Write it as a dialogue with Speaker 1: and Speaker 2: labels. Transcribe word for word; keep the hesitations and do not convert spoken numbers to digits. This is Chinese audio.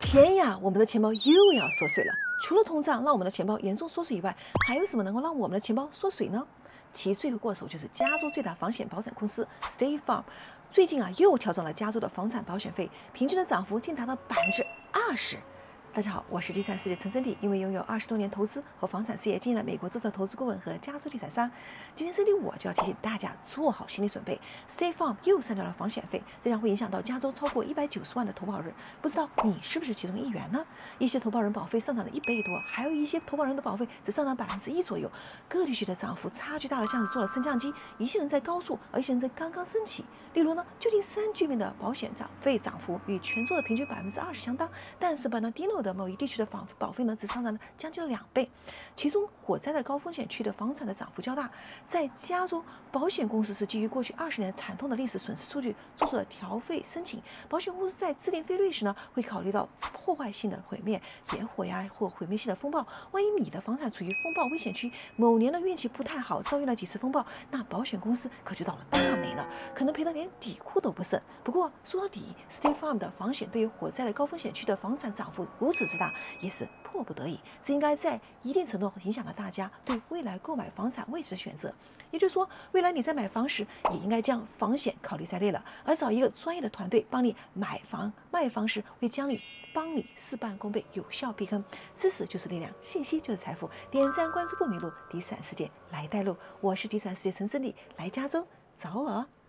Speaker 1: 天呀，我们的钱包又要缩水了。除了通胀让我们的钱包严重缩水以外，还有什么能够让我们的钱包缩水呢？其罪魁祸首就是加州最大房险保险公司 State Farm， 最近啊又调整了加州的房产保险费，平均的涨幅竟达到百分之二十。大家好，我是第三世界陈森迪，因为拥有二十多年投资和房产事业经验的美国注册投资顾问和加州地产商。今天森迪我就要提醒大家做好心理准备 ，State Farm 又上调了房险费，这将会影响到加州超过一百九十万的投保人。不知道你是不是其中一员呢？一些投保人保费上涨了一倍多，还有一些投保人的保费只上涨百分之一左右。各地区的涨幅差距大的像是做了升降机，一些人在高处，而一些人在刚刚升起。例如呢，旧金山居民的保险涨费涨幅与全州的平均百分之二十相当，但是 Bernardino 的某一地区的房保费呢，只上涨了将近两倍。其中火灾的高风险区的房产的涨幅较大。在加州，保险公司是基于过去二十年惨痛的历史损失数据做出了调费申请。保险公司在制定费率时呢，会考虑到破坏性的毁灭、野火呀或毁灭性的风暴。万一你的房产处于风暴危险区，某年的运气不太好，遭遇了几次风暴，那保险公司可就倒了大霉了，可能赔得连底裤都不剩。不过说到底 ，State Farm 的房险对于火灾的高风险区的房产涨幅如此之大，也是迫不得已，这应该在一定程度影响了大家对未来购买房产位置的选择。也就是说，未来你在买房时，也应该将房险考虑在内了，而找一个专业的团队帮你买房、卖房时，会将你帮你事半功倍，有效避坑。知识就是力量，信息就是财富。点赞关注不迷路，第三世界来带路。我是第三世界陈森理，来加州找我。